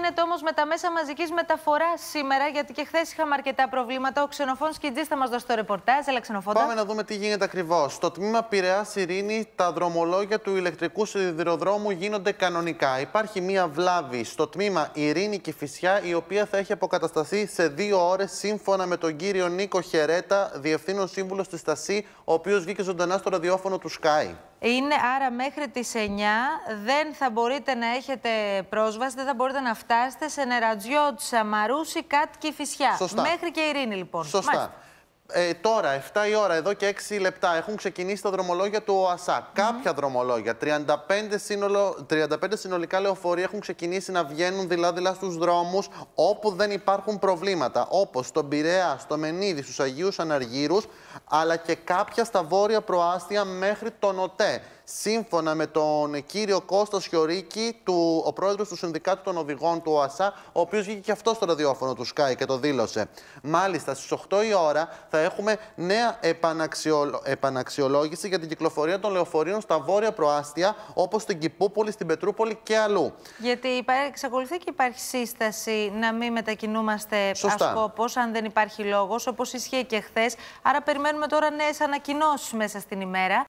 γίνεται όμως με τα μέσα μαζικής μεταφοράς σήμερα, γιατί και χθες είχαμε αρκετά προβλήματα. Ο Ξενοφών Κιτζής θα μας δώσει το ρεπορτάζ. Έλα, Ξενοφόντα. Πάμε να δούμε τι γίνεται ακριβώς. Στο τμήμα Πειραιάς-Ειρήνη, τα δρομολόγια του ηλεκτρικού σιδηροδρόμου γίνονται κανονικά. Υπάρχει μία βλάβη στο τμήμα Ειρήνη-Κηφισιά, η οποία θα έχει αποκατασταθεί σε 2 ώρες, σύμφωνα με τον κύριο Νίκο Χερέτα, διευθύνων σύμβουλο στη Στασή, ο οποίος βγήκε ζωντανά στο ραδιόφωνο του Sky. Είναι άρα μέχρι τις 9 δεν θα μπορείτε να έχετε πρόσβαση, δεν θα μπορείτε να φτάσετε σε Νερατζιώτησα, Μαρούσι, Κάτ, Κηφισιά. Σωστά. Μέχρι και Ειρήνη, λοιπόν. Σωστά. Τώρα, 7 η ώρα, εδώ και 6 λεπτά, έχουν ξεκινήσει τα δρομολόγια του ΟΑΣΑ. Κάποια δρομολόγια, 35 συνολικά λεωφορεία έχουν ξεκινήσει να βγαίνουν δειλά-δειλά στους δρόμους όπου δεν υπάρχουν προβλήματα. Όπως στον Πειραιά, στο Μενίδη, στους Αγίους Αναργύρους, αλλά και κάποια στα βόρεια προάστια μέχρι τον ΟΤΕ. Σύμφωνα με τον κύριο Κώστα Σιωρίκη, ο πρόεδρος του Συνδικάτου των Οδηγών του ΟΑΣΑ, ο οποίος βγήκε και αυτό στο ραδιόφωνο του Sky και το δήλωσε. Μάλιστα, στις 8 η ώρα θα έχουμε νέα επαναξιολόγηση για την κυκλοφορία των λεωφορείων στα βόρεια προάστια, όπως στην Κηπούπολη, στην Πετρούπολη και αλλού. Γιατί εξακολουθεί και υπάρχει σύσταση να μην μετακινούμαστε ασκόπως, αν δεν υπάρχει λόγος, όπως ισχύει και χθες. Άρα, περιμένουμε τώρα νέες ανακοινώσεις μέσα στην ημέρα.